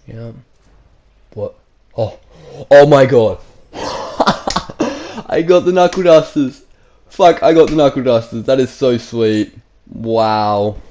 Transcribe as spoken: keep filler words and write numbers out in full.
Yeah. What? Oh. Oh my god. I got the knuckle dusters. Fuck, I got the knuckle dusters. That is so sweet. Wow.